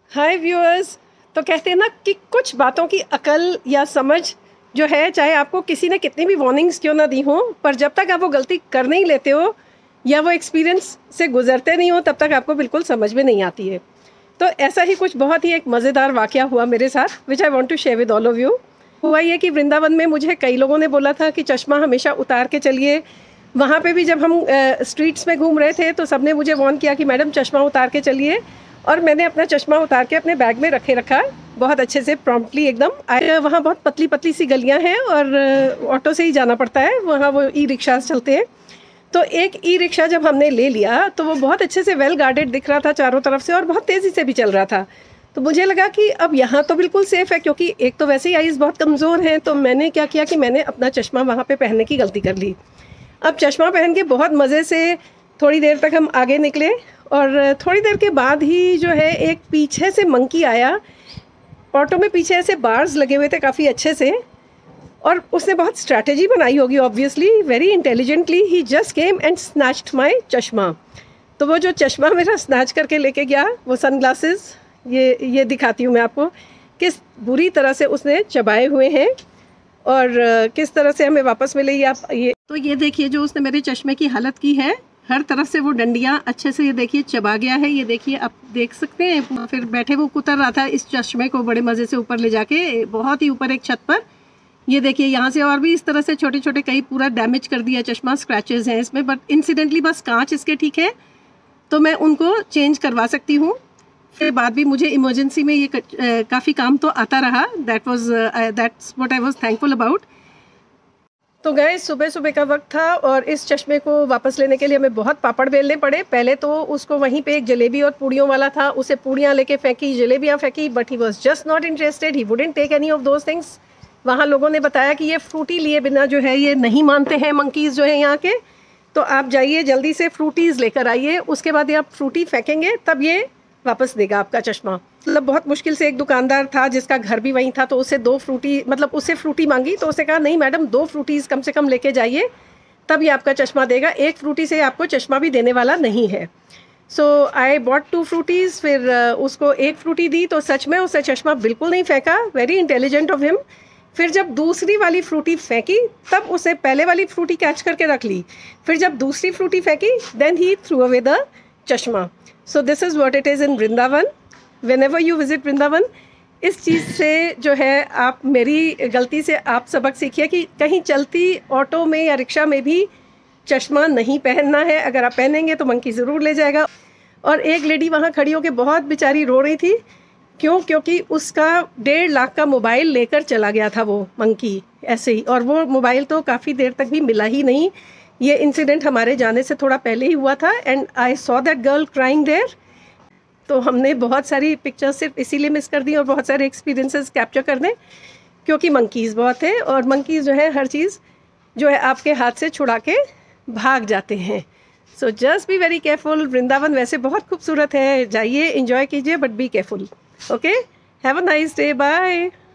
हाय viewers. तो कहते हैं ना कि कुछ बातों की अकल या समझ जो है, चाहे आपको किसी ने कितनी भी वार्निंग्स क्यों ना दी हो, पर जब तक आप वो गलती कर नहीं लेते हो या वो एक्सपीरियंस से गुजरते नहीं हो, तब तक आपको बिल्कुल समझ में नहीं आती है। तो ऐसा ही कुछ बहुत ही एक मज़ेदार वाक़या हुआ मेरे साथ, which I want to share with all of you. हुआ ये कि वृंदावन में मुझे कई लोगों ने बोला था कि चश्मा हमेशा उतार के चलिए। वहाँ पे भी जब हम स्ट्रीट्स में घूम रहे थे तो सबने मुझे वार्न किया कि मैडम चश्मा उतार के चलिए, और मैंने अपना चश्मा उतार के अपने बैग में रखे रखा बहुत अच्छे से, प्रॉम्प्टली एकदम। वहाँ बहुत पतली पतली सी गलियाँ हैं और ऑटो से ही जाना पड़ता है, वहाँ वो ई रिक्शाज चलते हैं। तो एक ई रिक्शा जब हमने ले लिया तो वो बहुत अच्छे से वेल गार्डेड दिख रहा था चारों तरफ से, और बहुत तेज़ी से भी चल रहा था। तो मुझे लगा कि अब यहाँ तो बिल्कुल सेफ़ है, क्योंकि एक तो वैसे ही आइज़ बहुत कमज़ोर हैं। तो मैंने क्या किया कि मैंने अपना चश्मा वहाँ पे पहनने की गलती कर ली। अब चश्मा पहन के बहुत मज़े से थोड़ी देर तक हम आगे निकले, और थोड़ी देर के बाद ही जो है एक पीछे से मंकी आया। ऑटो में पीछे ऐसे बार्स लगे हुए थे काफ़ी अच्छे से, और उसने बहुत स्ट्रैटेजी बनाई होगी, obviously very intelligently. He just came and snatched my चश्मा। तो वो जो चश्मा मेरा स्नैच करके लेके गया, वो सनग्लासेस, ये दिखाती हूँ मैं आपको किस बुरी तरह से उसने चबाए हुए हैं और किस तरह से हमें वापस मिले। ये देखिए जो उसने मेरे चश्मे की हालत की है, हर तरफ से वो डंडियाँ अच्छे से, ये देखिए चबा गया है। ये देखिए आप देख सकते हैं। फिर बैठे वो कुतर रहा था इस चश्मे को बड़े मज़े से ऊपर ले जाके, बहुत ही ऊपर एक छत पर। ये देखिए यहाँ से और भी इस तरह से छोटे छोटे कई पूरा डैमेज कर दिया चश्मा, स्क्रैचेस हैं इसमें, बट इंसिडेंटली बस कांच इसके ठीक है, तो मैं उनको चेंज करवा सकती हूँ। फिर बाद भी मुझे इमरजेंसी में ये काफ़ी काम तो आता रहा। That's what I was thankful about. तो गए सुबह सुबह का वक्त था, और इस चश्मे को वापस लेने के लिए हमें बहुत पापड़ बेलने पड़े। पहले तो उसको वहीं पे एक जलेबी और पूड़ियों वाला था, उसे पूड़ियाँ लेके फेंकी, जलेबियाँ फेंकी, but he was just not interested. He wouldn't take any of those things. वहाँ लोगों ने बताया कि ये फ्रूटी लिए बिना जो है ये नहीं मानते हैं मंकीज़ जो है यहाँ के। तो आप जाइए जल्दी से फ्रूटीज़ लेकर आइए, उसके बाद ये आप फ्रूटी फेंकेंगे तब ये वापस देगा आपका चश्मा। मतलब बहुत मुश्किल से एक दुकानदार था जिसका घर भी वहीं था, तो उससे 2 फ्रूटी, मतलब उससे फ्रूटी मांगी, तो उसने कहा नहीं मैडम 2 फ्रूटीज़ कम से कम लेके जाइए, तब ये आपका चश्मा देगा। एक फ्रूटी से आपको चश्मा भी देने वाला नहीं है। So I bought 2 Frooties. फिर उसको 1 फ्रूटी दी तो सच में उसने चश्मा बिल्कुल नहीं फेंका। Very intelligent of him. फिर जब दूसरी वाली फ्रूटी फेंकी तब उसे पहले वाली फ्रूटी कैच करके रख ली। फिर जब दूसरी फ्रूटी फेंकी then he threw away the चश्मा। So this is what it is in Vrindavan. Whenever you visit Vrindavan, इस चीज़ से जो है आप, मेरी गलती से आप सबक सीखिए कि कहीं चलती ऑटो में या रिक्शा में भी चश्मा नहीं पहनना है। अगर आप पहनेंगे तो मंकी ज़रूर ले जाएगा। और एक लेडी वहाँ खड़ी होकर बहुत बेचारी रो रही थी। क्यों? क्योंकि उसका 1.5 लाख का मोबाइल लेकर चला गया था वो मंकी ऐसे ही, और वो मोबाइल तो काफ़ी देर तक भी मिला ही नहीं। ये इंसिडेंट हमारे जाने से थोड़ा पहले ही हुआ था, and I saw that girl crying there. तो हमने बहुत सारी पिक्चर्स सिर्फ इसीलिए मिस कर दी और बहुत सारे एक्सपीरियंसेस कैप्चर कर दें, क्योंकि मंकीज़ बहुत है, और मंकीज़ जो है हर चीज़ जो है आपके हाथ से छुड़ा के भाग जाते हैं। So just be very careful. Vrindavan वैसे बहुत खूबसूरत है, जाइए, इंजॉय कीजिए, but be careful. Okay, have a nice day, bye.